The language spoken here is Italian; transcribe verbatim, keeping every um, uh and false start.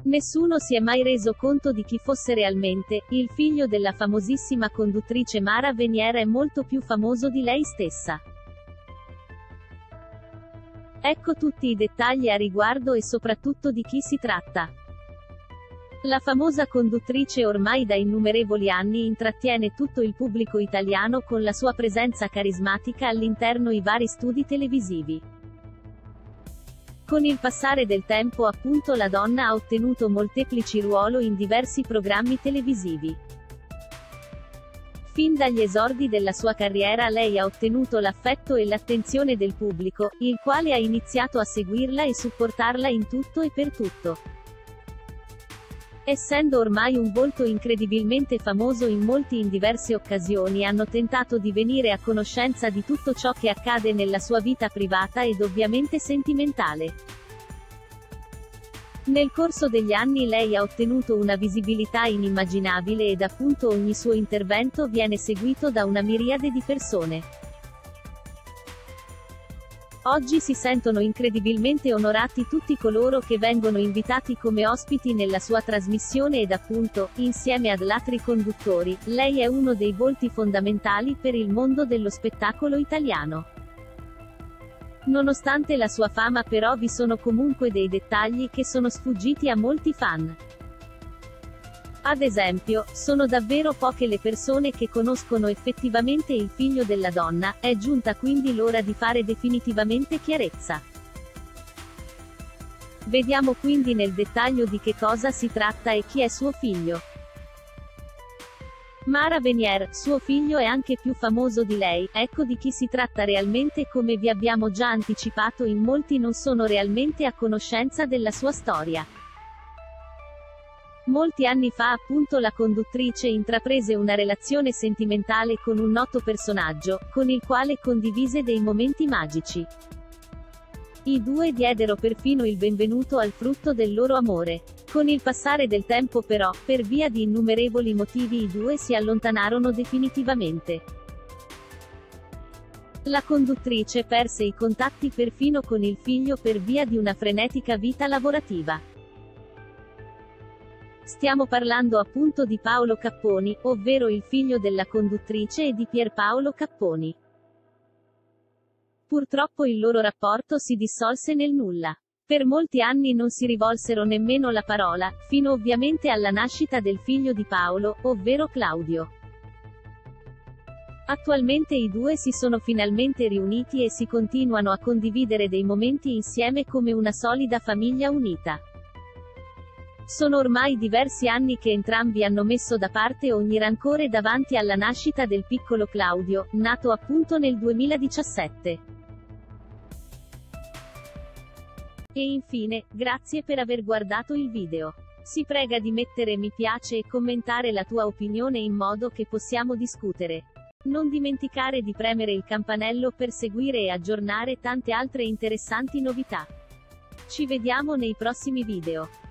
Nessuno si è mai reso conto di chi fosse realmente. Il figlio della famosissima conduttrice Mara Venier è molto più famoso di lei stessa. Ecco tutti i dettagli a riguardo e soprattutto di chi si tratta. La famosa conduttrice ormai da innumerevoli anni intrattiene tutto il pubblico italiano con la sua presenza carismatica all'interno i vari studi televisivi. Con il passare del tempo appunto la donna ha ottenuto molteplici ruoli in diversi programmi televisivi. Fin dagli esordi della sua carriera lei ha ottenuto l'affetto e l'attenzione del pubblico, il quale ha iniziato a seguirla e supportarla in tutto e per tutto. Essendo ormai un volto incredibilmente famoso in molti in diverse occasioni hanno tentato di venire a conoscenza di tutto ciò che accade nella sua vita privata ed ovviamente sentimentale. Nel corso degli anni lei ha ottenuto una visibilità inimmaginabile ed appunto ogni suo intervento viene seguito da una miriade di persone. Oggi si sentono incredibilmente onorati tutti coloro che vengono invitati come ospiti nella sua trasmissione ed appunto, insieme ad altri conduttori, lei è uno dei volti fondamentali per il mondo dello spettacolo italiano. Nonostante la sua fama però vi sono comunque dei dettagli che sono sfuggiti a molti fan. Ad esempio, sono davvero poche le persone che conoscono effettivamente il figlio della donna, è giunta quindi l'ora di fare definitivamente chiarezza. Vediamo quindi nel dettaglio di che cosa si tratta e chi è suo figlio. Mara Venier, suo figlio è anche più famoso di lei, ecco di chi si tratta realmente. Come vi abbiamo già anticipato in molti non sono realmente a conoscenza della sua storia. Molti anni fa appunto la conduttrice intraprese una relazione sentimentale con un noto personaggio, con il quale condivise dei momenti magici. I due diedero perfino il benvenuto al frutto del loro amore. Con il passare del tempo però, per via di innumerevoli motivi i due si allontanarono definitivamente. La conduttrice perse i contatti perfino con il figlio per via di una frenetica vita lavorativa. Stiamo parlando appunto di Paolo Capponi, ovvero il figlio della conduttrice e di Pierpaolo Capponi. Purtroppo il loro rapporto si dissolse nel nulla. Per molti anni non si rivolsero nemmeno la parola, fino ovviamente alla nascita del figlio di Paolo, ovvero Claudio. Attualmente i due si sono finalmente riuniti e si continuano a condividere dei momenti insieme come una solida famiglia unita. Sono ormai diversi anni che entrambi hanno messo da parte ogni rancore davanti alla nascita del piccolo Claudio, nato appunto nel duemiladiciassette. E infine, grazie per aver guardato il video. Si prega di mettere mi piace e commentare la tua opinione in modo che possiamo discutere. Non dimenticare di premere il campanello per seguire e aggiornare tante altre interessanti novità. Ci vediamo nei prossimi video.